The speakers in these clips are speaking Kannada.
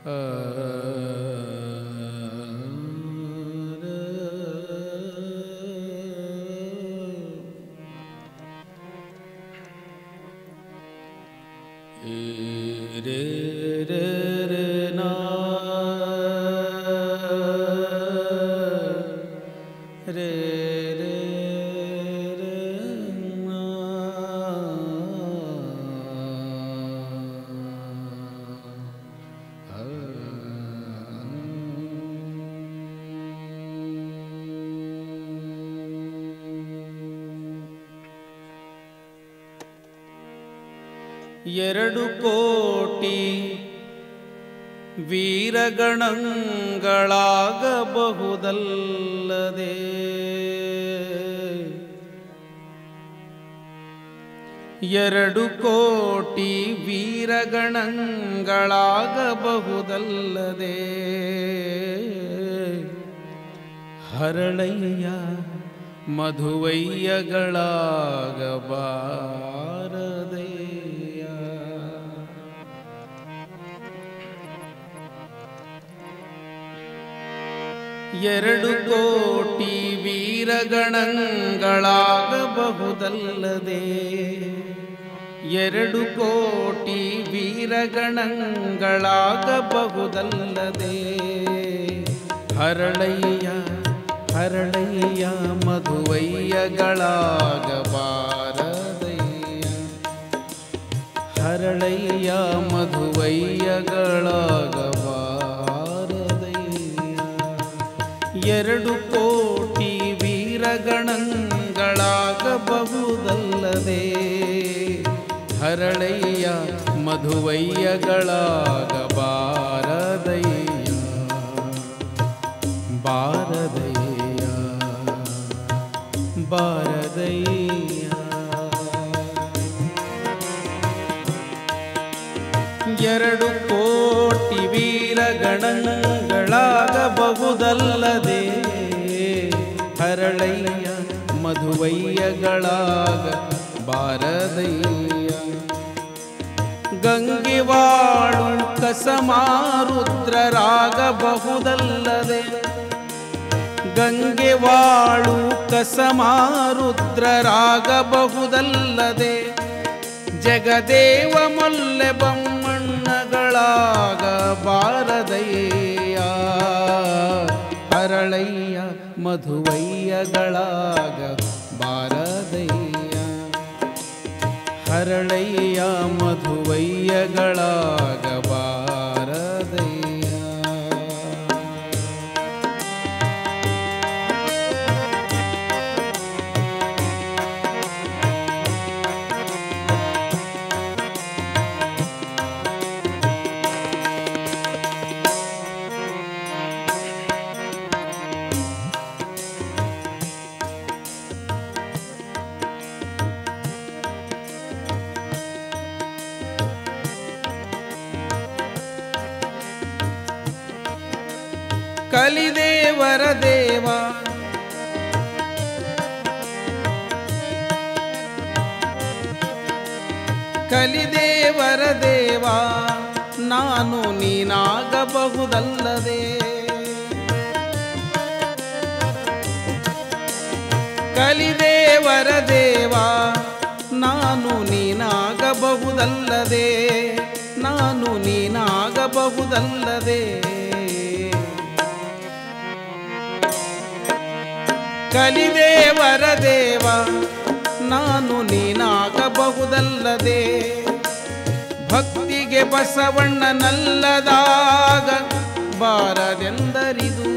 ಎರಡು ಕೋಟಿ ವೀರಗಣಗಳಾಗಬಹುದಲ್ಲದೆ ಎರಡು ಕೋಟಿ ವೀರಗಣಗಳಾಗಬಹುದಲ್ಲದೆ ಹರಳಯ್ಯ ಮಧುವಯ್ಯಗಳಾಗಬಾರದೆ ಎರಡು ಕೋಟಿ ವೀರಗಣಗಳಾಗಬಹುದಲ್ಲದೆ ಎರಡು ಕೋಟಿ ವೀರಗಣಗಳಾಗಬಹುದಲ್ಲದೆ ಹರಳಯ್ಯ ಹರಳಯ್ಯ ಮಧುವಯ್ಯಗಳಾಗಬಾರದಯ್ಯ ಹರಳಯ್ಯ ಮಧುವಯ್ಯಗಳಾಗಬಾರದಯ್ಯ ಎರಡು ಕೋಟಿ ವೀರಗಣಗಳಾಗಬಹುದಲ್ಲದೆ ಹರಳಯ್ಯ ಮಧುವಯ್ಯಗಳಾಗಬಾರದಯ್ಯ ಬಾರದಯ್ಯ ಬಾರದಯ್ಯ ಎರಡು ಕೋಟಿ ವೀರಗಣಗಳಾಗಬಹುದಲ್ಲದೆ ಹರಳಯ್ಯ ಮಧುವಯ್ಯಗಳಾಗಬಾರದಯ್ಯ ಗಂಗೆವಾಳು ಕಸಮಾರುದ್ರರಾಗಬಹುದಲ್ಲದೆ ಗಂಗೆವಾಳು ಕಸಮಾರುದ್ರರಾಗಬಹುದಲ್ಲದೆ ಜಗದೇವ ಮೊಲ್ಲೆ ಬೊಮ್ಮಣ್ಣಗಳಾಗಬಾರದಯ್ಯ ಹರಳಯ್ಯ ಮಧುವಯ್ಯಗಳಾಗಬಾರದಯ್ಯ ಹರಳಯ್ಯ ಮಧುವಯ್ಯಗಳಾಗಬಾರದಯ್ಯ ಕಲಿದೇವರ ದೇವ ಕಲಿದೇವರ ದೇವ ನಾನು ನೀನಾಗಬಹುದಲ್ಲದೆ ಕಲಿದೇವರ ದೇವ ನಾನು ನೀನಾಗಬಹುದಲ್ಲದೆ ನಾನು ನೀನಾಗಬಹುದಲ್ಲದೆ ಕಲಿದೇವರ ದೇವ ನಾನು ನೀನಾಗಬಹುದಲ್ಲದೆ ಭಕ್ತಿಗೆ ಬಸವಣ್ಣನಲ್ಲದಾಗ ಬಾರದೆಂದರಿದು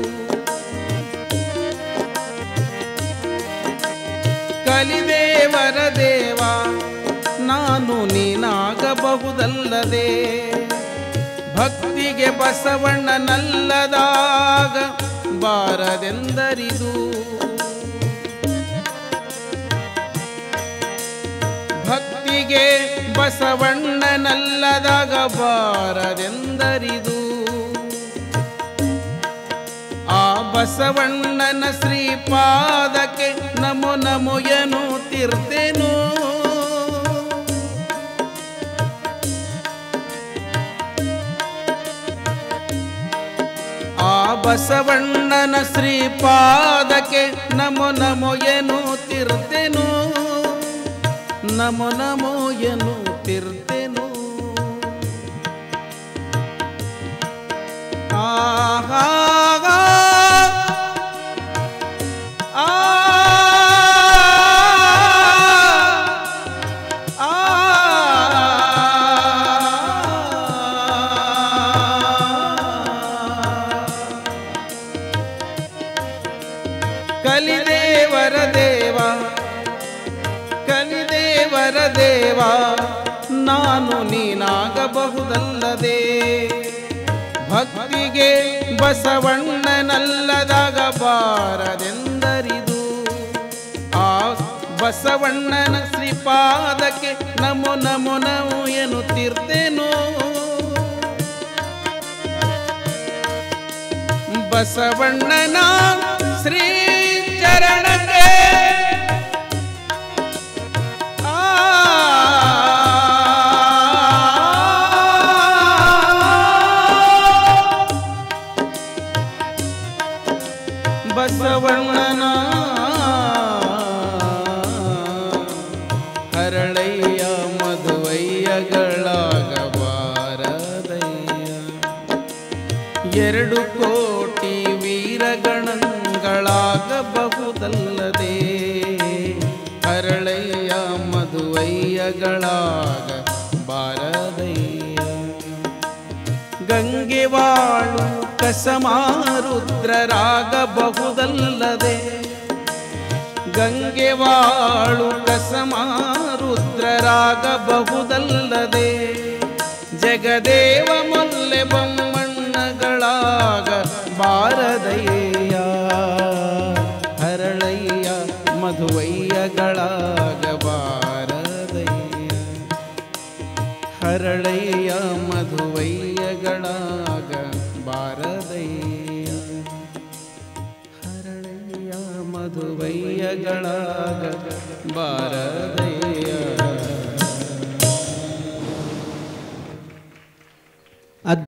ಕಲಿದೇವರ ದೇವ ನಾನು ನೀನಾಗಬಹುದಲ್ಲದೆ ಭಕ್ತಿಗೆ ಬಸವಣ್ಣನಲ್ಲದಾಗ ಬಾರದೆಂದರಿದು ಭಕ್ತಿಗೆ ಬಸವಣ್ಣನಲ್ಲದಾಗ ಬಾರದೆಂದರಿದು ಆ ಬಸವಣ್ಣನ ಶ್ರೀಪಾದಕ್ಕೆ ನಮೋ ನಮೋ ಎನ್ನುತ್ತಿರ್ತೇನು ಬಸವಣ್ಣನ ಶ್ರೀಪಾದಕ್ಕೆ ನಮೋ ನಮೋ ಎನ್ನುತ್ತಿರ್ತೆನು, ನಮೋ ನಮೋ ಎನ್ನುತ್ತಿರ್ತೆನು. ಆಹಾ ಕಲಿದೇವರ ದೇವ ಕಲಿದೇವರ ದೇವ ನಾನು ನೀನಾಗಬಹುದಲ್ಲದೆ, ಭಕ್ತಿಗೆ ಬಸವಣ್ಣನಲ್ಲದಾಗ ಬಾರದೆಂದರಿದು. ಆ ಬಸವಣ್ಣನ ಶ್ರೀಪಾದಕ್ಕೆ ನಮೋ ನಮೋ ನಮೋ ಎನ್ನುತ್ತಿರ್ತೆನು. ಬಸವಣ್ಣನ ಶ್ರೀ ಚರಣಕ್ಕೆ ಬಸವಣ್ಣನ ಹರಳಯ್ಯ ಮಧುವಯ್ಯಗಳಾಗಬಾರದಯ್ಯ, 2 ಕೋಟಿ ವೀರಗಣಗಳಾಗಬಹುದಲ್ಲದೆ, ಹರಳಯ್ಯ ಮಧುವಯ್ಯಗಳಾಗಬಾರದಯ್ಯ. ಗಂಗೆವಾಳು ಕಸಮಾರುದ್ರರಾಗಬಹುದಲ್ಲದೆ, ಗಂಗೆವಾಳು ಕಸಮಾರುದ್ರರಾಗಬಹುದಲ್ಲದೆ, ಜಗದೇವ ಮೊಲ್ಲೆ ಬೊಮ್ಮಣ್ಣಗಳಾಗ ಬಾರದಯ್ಯ, ಹರಳಯ್ಯ ಮಧುವಯ್ಯಗಳಾಗಬಾರದಯ್ಯ, ಹರಳಯ್ಯ ಮಧುವಯ್ಯಗಳಾಗಬಾರದಯ್ಯ, ಹರಳಯ್ಯ ಮಧುವಯ್ಯಗಳಾಗಬಾರದಯ್ಯ.